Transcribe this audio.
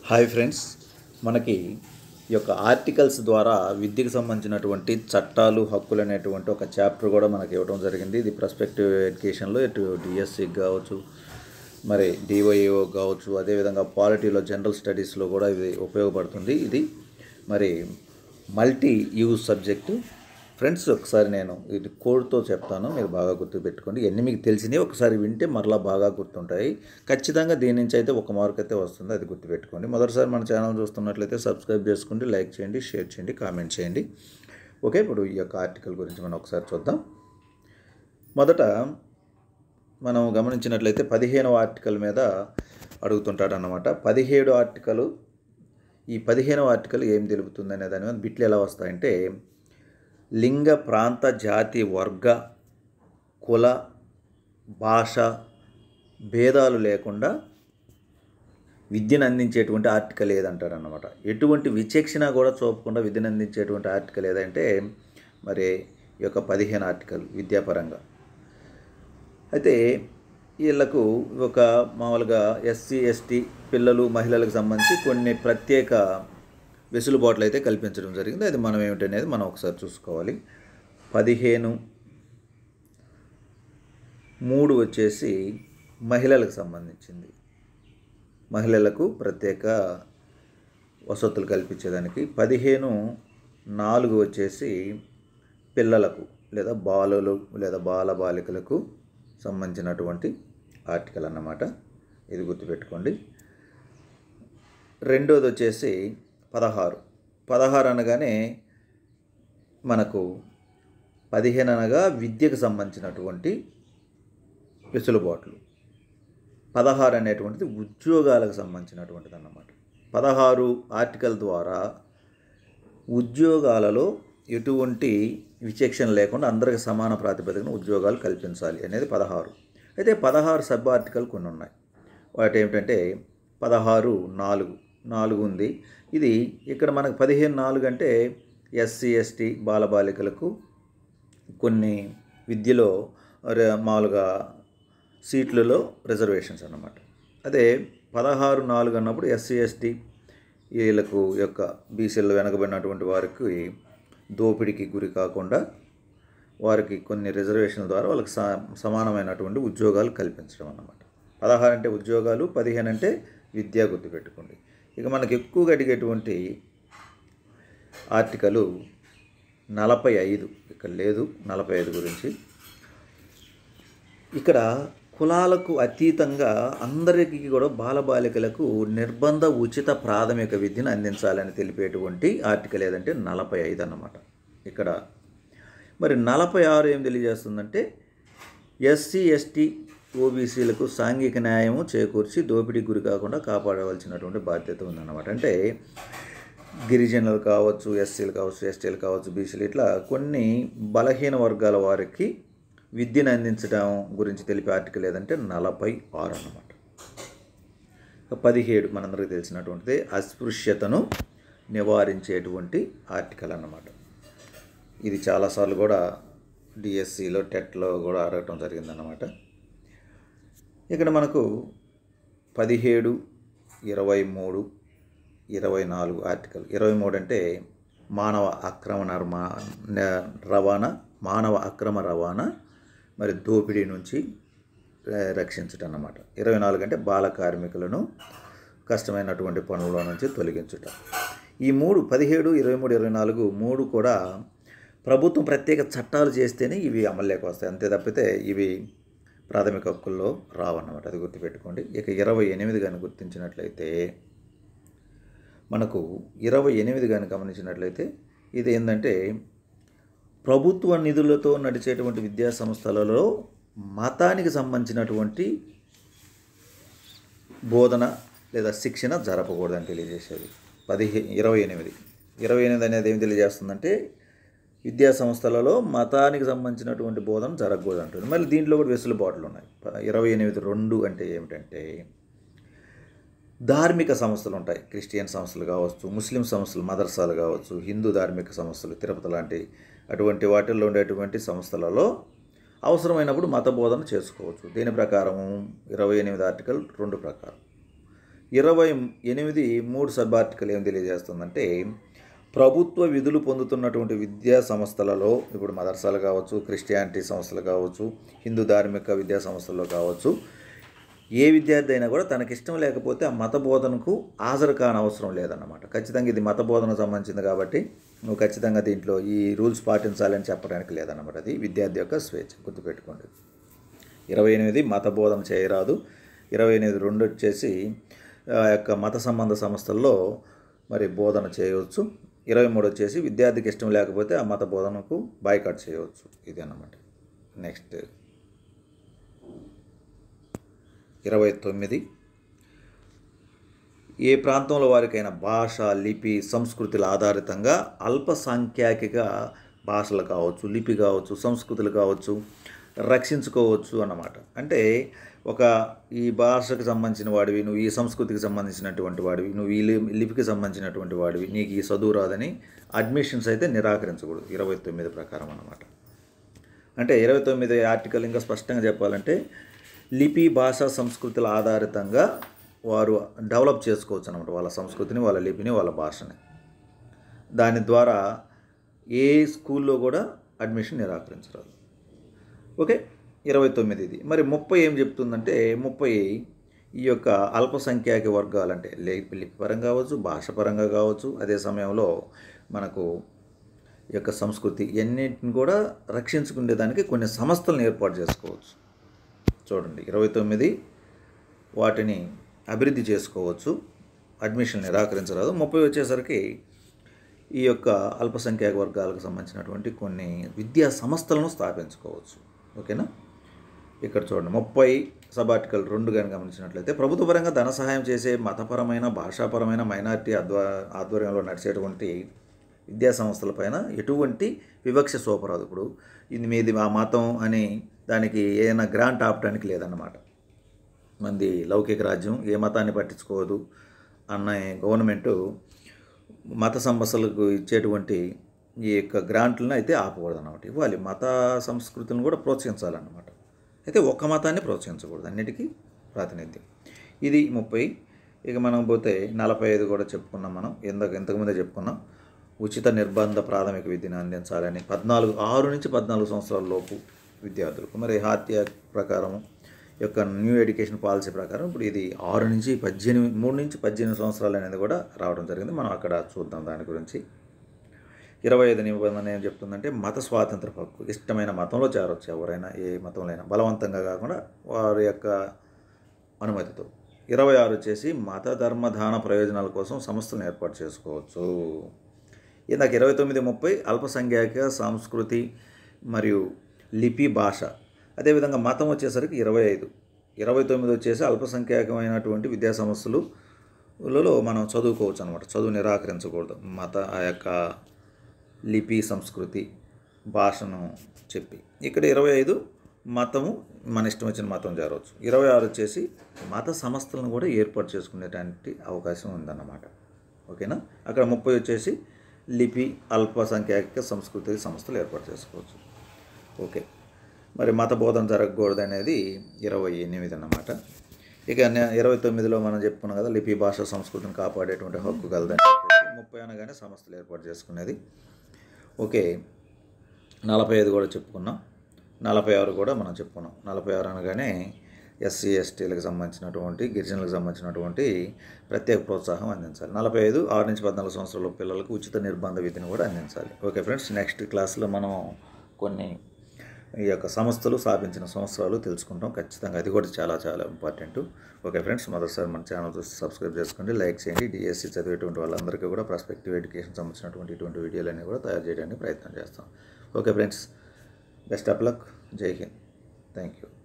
Hi friends, మనకి ఈ యొక్క ఆర్టికల్స్ ద్వారా విద్యకు సంబంధించినటువంటి చట్టాలు హక్కులు అనేటువంటి ఒక చాప్టర్ కూడా మనకి ఇవ్వడం జరిగింది. ఇది ప్రాస్పెక్టివ్ ఎడ్యుకేషన్లో ఇటు డిఎస్సికి కావచ్చు, మరి డివైఓ కావచ్చు, అదేవిధంగా పాలిటీలో జనరల్ స్టడీస్లో కూడా ఇది ఉపయోగపడుతుంది. ఇది మరి మల్టీ యూజ్ సబ్జెక్టు ఫ్రెండ్స్. ఒకసారి నేను ఇది కోడ్తో చెప్తాను, మీరు బాగా గుర్తుపెట్టుకోండి. ఇవన్నీ మీకు తెలిసినవి ఒకసారి వింటే మరలా బాగా గుర్తుంటాయి. ఖచ్చితంగా దీని నుంచి అయితే ఒక మార్క్ అయితే వస్తుంది, అది గుర్తుపెట్టుకోండి. మొదటిసారి మన ఛానల్ చూస్తున్నట్లయితే సబ్స్క్రైబ్ చేసుకోండి, లైక్ చేయండి, షేర్ చేయండి, కామెంట్ చేయండి. ఓకే, ఇప్పుడు ఈ యొక్క ఆర్టికల్ గురించి మనం ఒకసారి చూద్దాం. మొదట మనం గమనించినట్లయితే 15వ ఆర్టికల్ మీద అడుగుతుంటాడు అన్నమాట. 17వ ఆర్టికల్, ఈ 15వ ఆర్టికల్ ఏం తెలుపుతుంది అనే దాని మీద బిట్లు ఎలా వస్తాయంటే, లింగ, ప్రాంత, జాతి, వర్గ, కుల, భాష భేదాలు లేకుండా విద్యను అందించేటువంటి ఆర్టికల్ ఏదంటారన్నమాట. ఎటువంటి విచక్షణ కూడా చూపకుండా విద్యను అందించేటువంటి ఆర్టికల్ ఏదంటే మరి ఈ యొక్క 15 ఆర్టికల్ విద్యాపరంగా. అయితే వీళ్ళకు ఒక మామూలుగా ఎస్సీ, ఎస్టీ పిల్లలు, మహిళలకు సంబంధించి కొన్ని ప్రత్యేక వెసులుబాట్లు అయితే కల్పించడం జరిగింది. అది మనం ఏమిటనేది మనం ఒకసారి చూసుకోవాలి. 15(3) వచ్చేసి మహిళలకు సంబంధించింది. మహిళలకు ప్రత్యేక వసతులు కల్పించేదానికి. 15(4) వచ్చేసి పిల్లలకు లేదా బాలులు లేదా బాలబాలికలకు సంబంధించినటువంటి ఆర్టికల్ అన్నమాట. ఇది గుర్తుపెట్టుకోండి. రెండోది వచ్చేసి 16 అనగానే మనకు 15 అనగా విద్యకు సంబంధించినటువంటి వెసులుబాట్లు. 16 అనేటువంటిది ఉద్యోగాలకు సంబంధించినటువంటిది అన్నమాట. 16 ఆర్టికల్ ద్వారా ఉద్యోగాలలో ఎటువంటి విచక్షణ లేకుండా అందరికి సమాన ప్రాతిపదికన ఉద్యోగాలు కల్పించాలి అనేది 16. అయితే 16 సబ్ ఆర్టికల్ కొన్ని ఉన్నాయి. వాటి ఏమిటంటే 16(4) ఉంది. ఇది ఇక్కడ మనకు 15(4) అంటే ఎస్సీ, ఎస్టీ బాలబాలికలకు కొన్ని విద్యలో మామూలుగా సీట్లలో రిజర్వేషన్స్ అన్నమాట. అదే 16(4) అన్నప్పుడు ఎస్సీ, ఎస్టీ వీళ్ళకు యొక్క బీసీలో వెనకబడినటువంటి వారికి దోపిడీకి గురి కాకుండా వారికి కొన్ని రిజర్వేషన్ల ద్వారా వాళ్ళకి సమానమైనటువంటి ఉద్యోగాలు కల్పించడం అన్నమాట. 16 అంటే ఉద్యోగాలు, 15 అంటే విద్య, గుర్తుపెట్టుకోండి. ఇక మనకు ఎక్కువగా అడిగేటువంటి ఆర్టికలు 45. ఇక్కడ లేదు 45 గురించి. ఇక్కడ కులాలకు అతీతంగా అందరికీ కూడా బాలబాలికలకు నిర్బంధ ఉచిత ప్రాథమిక విద్యను అందించాలని తెలిపేటువంటి ఆర్టికల్ ఏదంటే 45 అన్నమాట. ఇక్కడ మరి 46 ఏం తెలియజేస్తుందంటే ఎస్సీ, ఎస్టీ, ఓబీసీలకు సాంఘిక న్యాయము చేకూర్చి దోపిడీ గురి కాకుండా కాపాడవలసినటువంటి బాధ్యత ఉందన్నమాట. అంటే గిరిజనులు కావచ్చు, ఎస్సీలు కావచ్చు, ఎస్టీలు కావచ్చు, బీసీలు ఇట్లా కొన్ని బలహీన వర్గాల వారికి విద్యను అందించడం గురించి తెలిపే ఆర్టికల్ ఏదంటే 46 అన్నమాట. 17 మనందరికీ తెలిసినటువంటిది అస్పృశ్యతను నివారించేటువంటి ఆర్టికల్ అన్నమాట. ఇది చాలాసార్లు కూడా డిఎస్సిలో, టెట్లో కూడా అడగటం జరిగిందన్నమాట. ఇక్కడ మనకు 17, 23, 24 ఆర్టికల్. 23 అంటే మానవ అక్రమ రవాణా మరి దోపిడీ నుంచి రక్షించటం అన్నమాట. 24 అంటే బాల కార్మికులను కష్టమైనటువంటి పనుల నుంచి తొలగించుట. ఈ 3 17, 23, 24 3 కూడా ప్రభుత్వం ప్రత్యేక చట్టాలు చేస్తేనే ఇవి అమల్లోకి వస్తాయి. అంతే తప్పితే ఇవి ప్రాథమిక హక్కుల్లో రావన్నమాట. అది గుర్తుపెట్టుకోండి. ఇక 28 కానీ గుర్తించినట్లయితే మనకు 28 కానీ గమనించినట్లయితే ఇది ఏంటంటే ప్రభుత్వ నిధులతో నడిచేటువంటి విద్యా సంస్థలలో మతానికి సంబంధించినటువంటి బోధన లేదా శిక్షణ జరపకూడదని తెలియజేసేది 28 అనేది ఏం తెలియజేస్తుందంటే విద్యా సంస్థలలో మతానికి సంబంధించినటువంటి బోధన జరగకూడదు అంటుంది. మళ్ళీ దీంట్లో కూడా వెసులుబాట్లు ఉన్నాయి. 28(2) అంటే ఏమిటంటే ధార్మిక సంస్థలు ఉంటాయి. క్రిస్టియన్ సంస్థలు కావచ్చు, ముస్లిం సంస్థలు, మదర్సాలు కావచ్చు, హిందూ ధార్మిక సంస్థలు, తిరుపతి లాంటి అటువంటి వాటిల్లో ఉండేటువంటి సంస్థలలో అవసరమైనప్పుడు మత బోధన చేసుకోవచ్చు. దీని ప్రకారం 28 ఆర్టికల్ 2 ప్రకారం 28 3 సబ్ ఆర్టికల్ ఏం తెలియజేస్తుందంటే, ప్రభుత్వ విధులు పొందుతున్నటువంటి విద్యా సంస్థలలో, ఇప్పుడు మదర్సాలు కావచ్చు, క్రిస్టియానిటీ సంస్థలు కావచ్చు, హిందూ ధార్మిక విద్యా సంస్థల్లో కావచ్చు, ఏ విద్యార్థి అయినా కూడా తనకిష్టం లేకపోతే ఆ మత బోధనకు హాజరు కానవసరం లేదన్నమాట. ఖచ్చితంగా ఇది మత బోధనకు సంబంధించింది కాబట్టి నువ్వు ఖచ్చితంగా దీంట్లో ఈ రూల్స్ పాటించాలని చెప్పడానికి లేదన్నమాట. అది విద్యార్థి యొక్క స్వేచ్ఛ, గుర్తుపెట్టుకోండి. 28 మత బోధన చేయరాదు. 28 2 వచ్చేసి యొక్క మత సంబంధ సంస్థల్లో మరి బోధన చేయవచ్చు. 23 వచ్చేసి విద్యార్థికి ఇష్టం లేకపోతే ఆ మత బోధనకు బాయ్కాట్ చేయవచ్చు. ఇది అన్నమాట. నెక్స్ట్ 29 ఏ ప్రాంతంలో వారికైనా భాష, లిపి, సంస్కృతుల ఆధారితంగా అల్పసంఖ్యాకిక భాషలు కావచ్చు, లిపి కావచ్చు, సంస్కృతులు కావచ్చు రక్షించుకోవచ్చు అన్నమాట. అంటే ఈ భాషకు సంబంధించిన వాడివి, నువ్వు ఈ సంస్కృతికి సంబంధించినటువంటి వాడివి, నువ్వు ఈ లిపికి సంబంధించినటువంటి వాడివి, నీకు ఈ చదువు రాదని అడ్మిషన్స్ అయితే నిరాకరించకూడదు 29 ప్రకారం అన్నమాట. అంటే 29 ఆర్టికల్ ఇంకా స్పష్టంగా చెప్పాలంటే, లిపి, భాష, సంస్కృతుల ఆధారితంగా వారు డెవలప్ చేసుకోవచ్చు అన్నమాట వాళ్ళ సంస్కృతిని, వాళ్ళ లిపిని, వాళ్ళ భాషని. దాని ద్వారా ఏ స్కూల్లో కూడా అడ్మిషన్ నిరాకరించరాదు. ఓకే, 29 ఇది. మరి 30 ఏం చెప్తుందంటే, 30 ఈ యొక్క అల్పసంఖ్యాక వర్గాలు అంటే లిపి పరంగా కావచ్చు, భాష పరంగా కావచ్చు, అదే సమయంలో మనకు ఈ యొక్క సంస్కృతి ఎన్నింటిని కూడా రక్షించుకునేదానికి కొన్ని సంస్థలను ఏర్పాటు చేసుకోవచ్చు. చూడండి, 29 వాటిని అభివృద్ధి చేసుకోవచ్చు, అడ్మిషన్ నిరాకరించరాదు. 30 వచ్చేసరికి ఈ యొక్క అల్పసంఖ్యాక వర్గాలకు సంబంధించినటువంటి కొన్ని విద్యా సంస్థలను స్థాపించుకోవచ్చు. ఓకేనా? ఇక్కడ చూడండి 30 సబ్ ఆర్టికల్ 2 కానీ గమనించినట్లయితే, ప్రభుత్వపరంగా ధన సహాయం చేసే మతపరమైన, భాషాపరమైన మైనారిటీ ఆధ్వర్యంలో నడిచేటువంటి విద్యా సంస్థలపైన ఎటువంటి వివక్ష చూపరాదు. ఇప్పుడు ఇది మీది ఆ మతం అని దానికి ఏదైనా గ్రాంట్ ఆపడానికి లేదన్నమాట. మంది లౌకిక రాజ్యం, ఏ మతాన్ని పట్టించుకోదు అన్న గవర్నమెంటు మత సంస్థలకు ఇచ్చేటువంటి ఈ యొక్క గ్రాంట్లను అయితే ఆపకూడదు అన్నమాట. ఇవ్వాలి, మత సంస్కృతిని కూడా ప్రోత్సహించాలన్నమాట. అయితే ఒక్క మతాన్ని ప్రోత్సహించకూడదు, అన్నిటికీ ప్రాతినిధ్యం. ఇది 30. ఇక మనం పోతే 45 కూడా చెప్పుకున్నాం మనం, ఇంతకుముందే చెప్పుకున్నాం. ఉచిత నిర్బంధ ప్రాథమిక విద్యను అందించాలని 6 నుంచి 14 సంవత్సరాల లోపు విద్యార్థులకు. మరి హాత్య ప్రకారం యొక్క న్యూ ఎడ్యుకేషన్ పాలసీ ప్రకారం ఇప్పుడు ఇది 3 నుంచి 18 సంవత్సరాలు అనేది కూడా రావడం జరిగింది. మనం అక్కడ చూద్దాం దాని గురించి. 25 నిబంధన ఏం చెప్తుందంటే, మత స్వాతంత్ర హక్కు. ఇష్టమైన మతంలో చేరవచ్చు ఎవరైనా, ఏ మతంలో అయినా, బలవంతంగా కాకుండా వారి యొక్క అనుమతితో. 26 వచ్చేసి మత ధర్మదాన ప్రయోజనాల కోసం సంస్థలను ఏర్పాటు చేసుకోవచ్చు. ఇందాక 29, 30 అల్పసంఖ్యాక, సంస్కృతి మరియు లిపి, భాష. అదేవిధంగా మతం వచ్చేసరికి 25. 29 వచ్చేసి అల్పసంఖ్యాకమైనటువంటి విద్యా సంస్థలలో మనం చదువుకోవచ్చు అనమాట. చదువు నిరాకరించకూడదు. ఆ యొక్క లిపి, సంస్కృతి, భాషను చెప్పి. ఇక్కడ 25 మతము, మన ఇష్టం వచ్చిన మతం చేరవచ్చు. 26 వచ్చేసి మత సంస్థలను కూడా ఏర్పాటు చేసుకునేటువంటి అవకాశం ఉందన్నమాట. ఓకేనా? అక్కడ 30 వచ్చేసి లిపి, అల్పసంఖ్యాక, సంస్కృతి సంస్థలు ఏర్పాటు చేసుకోవచ్చు. ఓకే, మరి మత బోధన జరగకూడదు అనేది 28 అన్నమాట. ఇక 29లో మనం చెప్పుకున్నాం కదా, లిపి, భాష, సంస్కృతిని కాపాడేటువంటి హక్కు కలదని చెప్పేసి. 30 అనగానే సంస్థలు ఏర్పాటు చేసుకునేది. ఓకే, 45 కూడా చెప్పుకున్నాం. 46 కూడా మనం చెప్పుకున్నాం. 46 అనగానే ఎస్సీ, ఎస్టీలకు సంబంధించినటువంటి, గిరిజనులకు సంబంధించినటువంటి ప్రత్యేక ప్రోత్సాహం అందించాలి. 45 6 నుంచి 14 సంవత్సరాల పిల్లలకు ఉచిత నిర్బంధ విధిని కూడా అందించాలి. ఓకే ఫ్రెండ్స్, నెక్స్ట్ క్లాస్లో మనం కొన్ని ఈ యొక్క సంస్థలు స్థాపించిన సంవత్సరాలు తెలుసుకుంటాం ఖచ్చితంగా. అది కూడా చాలా చాలా ఇంపార్టెంట్. ఓకే ఫ్రెండ్స్, మొదటిసారి మన ఛానల్ చూసి సబ్స్క్రైబ్ చేసుకోండి, లైక్ చేయండి. డిఎస్సి చదివేటువంటి వాళ్ళందరికీ కూడా ప్రాస్పెక్టివ్ ఎడ్యుకేషన్ సంబంధించినటువంటి ఇటువంటి వీడియోలన్నీ కూడా తయారు చేయడానికి ప్రయత్నం చేస్తాం. Okay friends, best of luck. జై హింద్. Thank you.